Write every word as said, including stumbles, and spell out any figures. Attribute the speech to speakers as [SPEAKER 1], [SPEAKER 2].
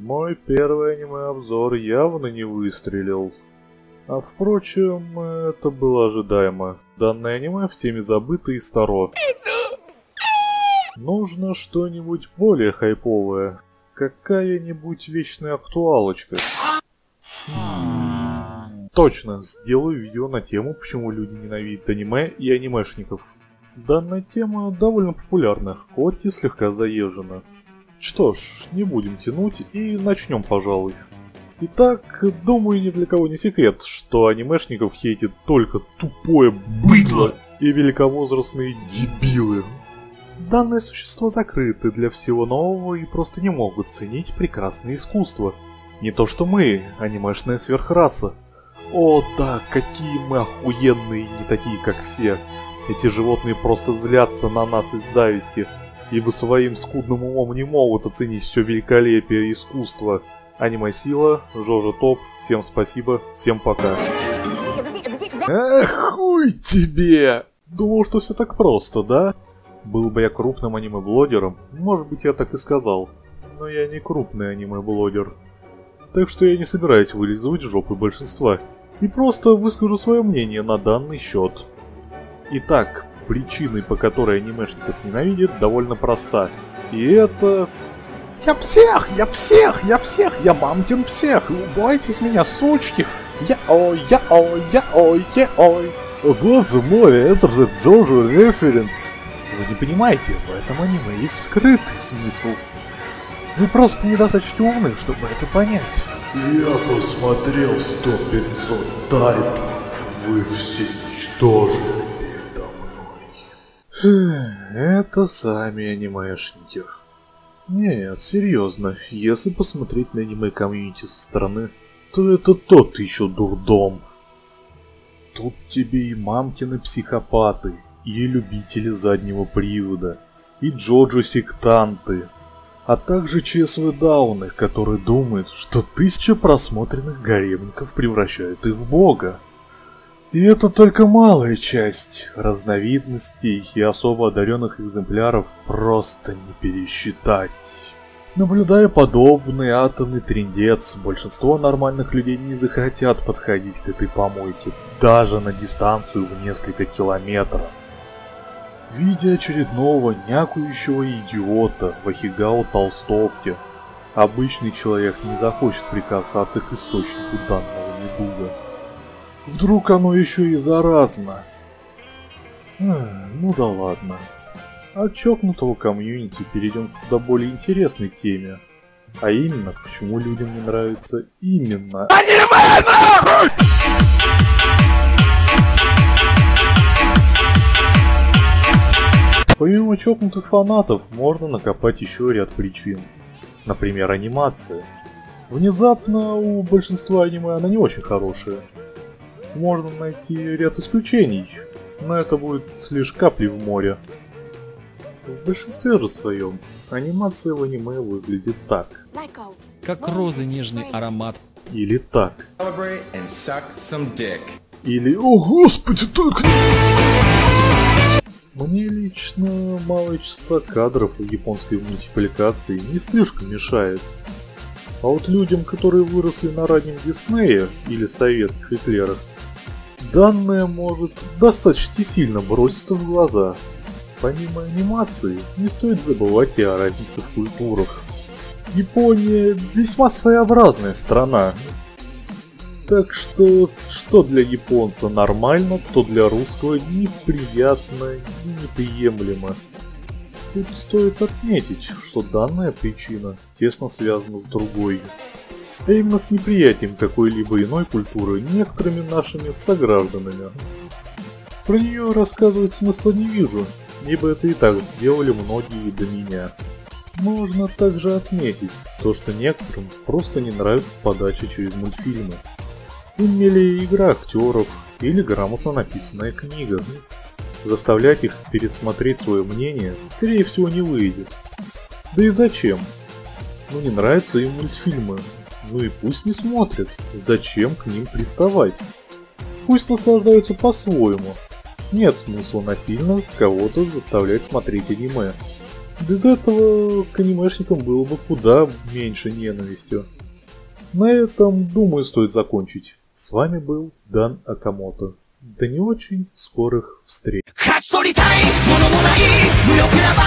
[SPEAKER 1] Мой первый аниме-обзор явно не выстрелил. А впрочем, это было ожидаемо. Данное аниме всеми забыто и старо. Нужно что-нибудь более хайповое. Какая-нибудь вечная актуалочка. Хм, точно, сделаю видео на тему, почему люди ненавидят аниме и анимешников. Данная тема довольно популярна, хоть и слегка заезжена. Что ж, не будем тянуть и начнем, пожалуй. Итак, думаю, ни для кого не секрет, что анимешников хейтит только тупое быдло и великовозрастные дебилы. Данные существа закрыты для всего нового и просто не могут ценить прекрасное искусство. Не то что мы, анимешная сверхраса. О да, какие мы охуенные и не такие, как все. Эти животные просто злятся на нас из зависти, ибо своим скудным умом не могут оценить все великолепие искусства. Аниме Сила, Жожа Топ, всем спасибо, всем пока. Эх, хуй тебе! Думал, что все так просто, да? Был бы я крупным аниме-блогером, может быть, я так и сказал. Но я не крупный аниме-блогер. Так что я не собираюсь вылизывать жопы большинства. И просто выскажу свое мнение на данный счет. Итак, причиной, по которой анимешников ненавидят, довольно проста. И это... Я псих, я псих, я псих, я мамкин псих. Бойтесь меня, сучки. Я ой, я ой, я ой, я ой. О боже мой, это же Джоджо референс. Вы не понимаете, в этом аниме есть скрытый смысл. Вы просто недостаточно умны, чтобы это понять.
[SPEAKER 2] Я посмотрел сто пятьсот тайтлов, вы все ничтожны передо мной.
[SPEAKER 1] Это сами анимешники. Нет, серьезно, если посмотреть на аниме-комьюнити со стороны, то это тот еще дурдом. Тут тебе и мамкины психопаты, и любители заднего привода, и джоджо-сектанты, а также ЧСВ-дауны, которые думают, что тысяча просмотренных гаремников превращают их в бога. И это только малая часть. Разновидностей и особо одаренных экземпляров просто не пересчитать. Наблюдая подобный атомный трындец, большинство нормальных людей не захотят подходить к этой помойке, даже на дистанцию в несколько километров. Видя очередного някующего идиота в ахигао толстовке, обычный человек не захочет прикасаться к источнику данного недуга. Вдруг оно еще и заразно. А, ну да ладно. От чокнутого комьюнити перейдем к куда более интересной теме. А именно, почему людям не нравится именно аниме! Помимо чокнутых фанатов, можно накопать еще ряд причин. Например, анимация. Внезапно у большинства аниме она не очень хорошая. Можно найти ряд исключений, но это будет лишь капли в море. В большинстве же своем анимация в аниме выглядит так.
[SPEAKER 3] Как розы нежный аромат.
[SPEAKER 1] Или так. Или «О господи, только...» Мне лично малая частота кадров в японской мультипликации не слишком мешает. А вот людям, которые выросли на раннем Диснее или советских эклерах, данное может достаточно сильно броситься в глаза. Помимо анимации, не стоит забывать и о разнице в культурах. Япония весьма своеобразная страна. Так что, что для японца нормально, то для русского неприятно и неприемлемо. Тут стоит отметить, что данная причина тесно связана с другой. А именно с неприятием какой-либо иной культуры некоторыми нашими согражданами. Про нее рассказывать смысла не вижу, ибо это и так сделали многие до меня. Можно также отметить то, что некоторым просто не нравится подача через мультфильмы. Или игра актеров, или грамотно написанная книга. Заставлять их пересмотреть свое мнение, скорее всего, не выйдет. Да и зачем? Ну не нравятся им мультфильмы. Ну и пусть не смотрят. Зачем к ним приставать? Пусть наслаждаются по-своему. Нет смысла насильно кого-то заставлять смотреть аниме. Без этого к анимешникам было бы куда меньше ненависти. На этом, думаю, стоит закончить. С вами был Дан Акамото. До не очень скорых встреч.